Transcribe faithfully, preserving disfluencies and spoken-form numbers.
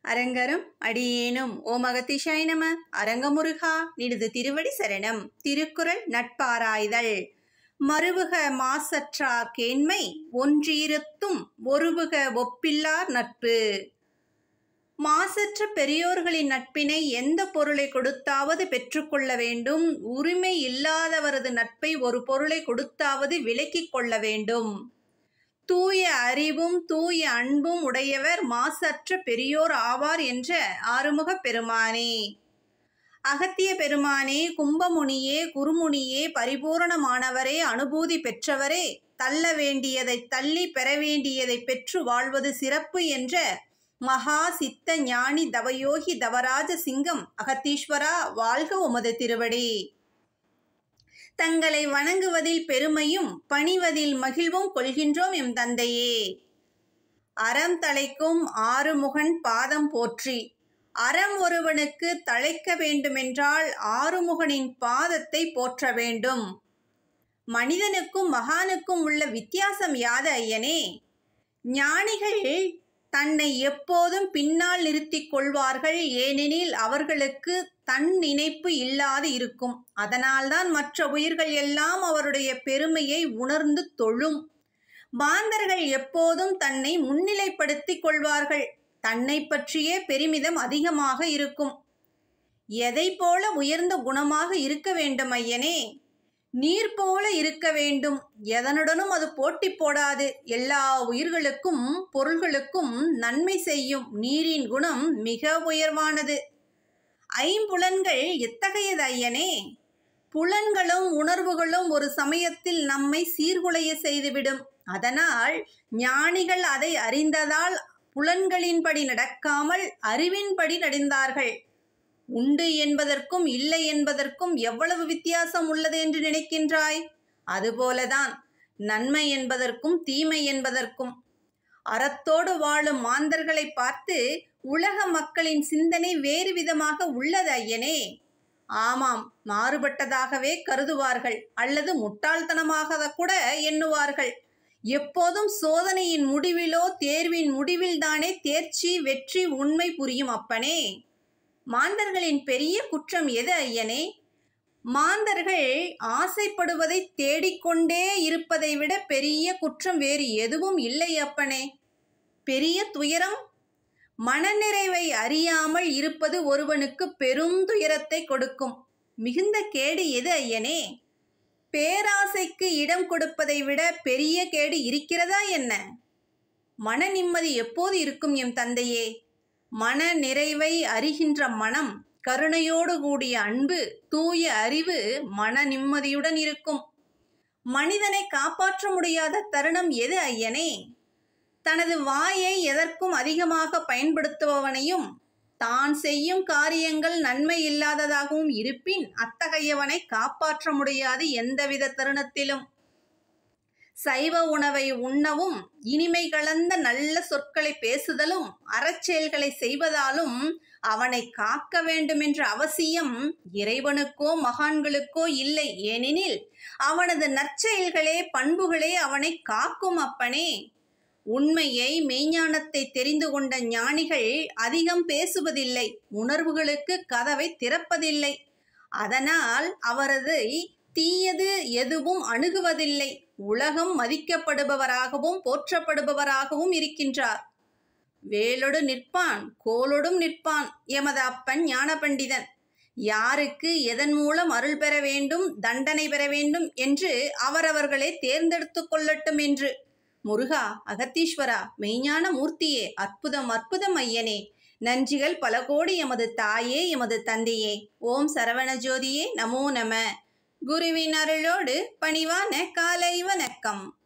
அரங்கரும் அடியேனும் ஓம் அகத்தீசாய நம. அரங்கமுருகா நிடுது திருவடி சரணம். திருக்குறள் நட்பாராய்தல். மறுவுக மாசற்றார் கேண்மை ஒன்றீரத்தும் ஒருவுக ஒப்பில்லார் நட்பு. மாசற்ற பெரியோர்களின் நட்பினை எந்த பொருளை கொடுத்தாவது பெற்றுக்கொள்ள வேண்டும். உரிமை இல்லாதவரது நட்பை ஒரு பொருளை கொடுத்தாவது விலக்கிக் கொள்ள வேண்டும். தூய அறிவும் தூய அன்பும் உடையவர் மாசற்ற பெரியோர் ஆவார் என்ற ஆறுமுகப் பெருமானே. அகத்திய பெருமானே, கும்பமுனியே, குருமுனியே, பரிபூரணமானவரே, அனுபூதி பெற்றவரே, தள்ள வேண்டியதை தள்ளி பெற வேண்டியதை பெற்று வாழ்வது சிறப்பு என்ற மகா சித்த ஞானி தவயோகி தவராஜ சிங்கம் அகத்தீஸ்வரா, வாழ்க உமது திருவடி. தங்களை வணங்குவதில் பெருமையும் பணிவதில் மகிழ்வும் கொள்கின்றோம் எம் தந்தையே. அறம் தழைக்கும் ஆறுமுகன் பாதம் போற்றி. அறம் ஒருவனுக்கு தழைக்க வேண்டுமென்றால் ஆறுமுகனின் பாதத்தை போற்ற வேண்டும். மனிதனுக்கும் மகானுக்கும் உள்ள வித்தியாசம் யாது ஐயனே? ஞானிகள் தன்னை எப்போதும் பின்னால் நிறுத்திக் கொள்வார்கள். ஏனெனில் அவர்களுக்கு தன் நினைப்பு இல்லாது இருக்கும். அதனால்தான் மற்ற உயிர்கள் எல்லாம் அவருடைய பெருமையை உணர்ந்து தொழும். மாந்தர்கள் எப்போதும் தன்னை முன்னிலைப்படுத்திக் கொள்வார்கள். தன்னை பற்றிய பெருமிதம் அதிகமாக இருக்கும். எதை போல உயர்ந்த குணமாக இருக்க வேண்டும் ஐயனே? நீர் போல இருக்க வேண்டும். எதனுடனும் அது போட்டி போடாது. எல்லா உயிர்களுக்கும் பொருள்களுக்கும் நன்மை செய்யும். நீரின் குணம் மிக உயர்வானது. ஐம்புலன்கள் எத்தகையது ஐயனே? புலன்களும் உணர்வுகளும் ஒரு சமயத்தில் நம்மை சீர்குலைய செய்துவிடும். அதனால் ஞானிகள் அதை அறிந்ததால் புலன்களின்படி நடக்காமல் அறிவின்படி நடந்தார்கள். உண்டு என்பதற்கும் இல்லை என்பதற்கும் எவ்வளவு வித்தியாசம் உள்ளது என்று நினைக்கின்றாய்? அதுபோலதான் நன்மை என்பதற்கும் தீமை என்பதற்கும். அறத்தோடு வாழும் மாந்தர்களை பார்த்து உலக மக்களின் சிந்தனை வேறு விதமாக உள்ளது ஐயனே. ஆமாம், மாறுபட்டதாகவே கருதுவார்கள். அல்லது முட்டாள்தனமாக கூட எண்ணுவார்கள். எப்போதும் சோதனையின் முடிவிலோ தேர்வின் முடிவில்தானே தேர்ச்சி வெற்றி உண்மை புரியும் அப்பனே. மாந்தர்களின் பெரிய குற்றம் எது ஐயனே? மாந்தர்கள் ஆசைப்படுவதை தேடிக்கொண்டே இருப்பதை விட பெரிய குற்றம் வேறு எதுவும் இல்லை அப்பனே. பெரிய துயரம் மனநிறைவை அறியாமல் இருப்பது ஒருவனுக்கு பெரும் துயரத்தை கொடுக்கும். மிகுந்த கேடு எது ஐயனே? பேராசைக்கு இடம் கொடுப்பதை விட பெரிய கேடு இருக்கிறதா என்ன? மன நிம்மதி எப்போது இருக்கும் எம் தந்தையே? மன நிறைவை அறிகின்ற மனம், கருணையோடு கூடிய அன்பு, தூய அறிவு மன நிம்மதியுடன் இருக்கும். மனிதனை காப்பாற்ற முடியாத தருணம் எது ஐயனே? தனது வாயை எதற்கும் அதிகமாக பயன்படுத்துபவனையும் தான் செய்யும் காரியங்கள் நன்மை இல்லாததாகவும் இருப்பின் அத்தகையவனை காப்பாற்ற முடியாது எந்தவித தருணத்திலும். சைவ உணவை உண்ணவும் இனிமை கலந்த நல்ல சொற்களை பேசுதலும் அறச்செயல்களை செய்வதாலும் அவனை காக்க வேண்டுமென்ற அவசியம் இறைவனுக்கோ மகான்களுக்கோ இல்லை. ஏனெனில் அவனது நற்செயல்களே பண்புகளே அவனை காக்கும் அப்பனே. உண்மையை மெய்ஞானத்தை தெரிந்து கொண்ட ஞானிகள் அதிகம் பேசுவதில்லை. உணர்வுகளுக்கு கதவை திறப்பதில்லை. அதனால் அவரது தீயது எதுவும் அணுகுவதில்லை. உலகம் மதிக்கப்படுபவராகவும் போற்றப்படுபவராகவும் இருக்கின்றார். வேலொடு நிற்பான் கோலொடும் நிற்பான் எமது அப்பன் ஞான பண்டிதன். யாருக்கு எதன் மூலம் அருள் பெற வேண்டும், தண்டனை பெற வேண்டும் என்று அவரவர்களே தேர்ந்தெடுத்து கொள்ளட்டும் என்று. முருகா, அகத்தீஸ்வரா, மெய்ஞான மூர்த்தியே, அற்புதம் அற்புதம் ஐயனே. நன்றிகள் பல கோடி எமது தாயே, எமது தந்தையே. ஓம் சரவண ஜோதியே நமோ நம. குருவின் அருளோடு பணிவான காலை வணக்கம்.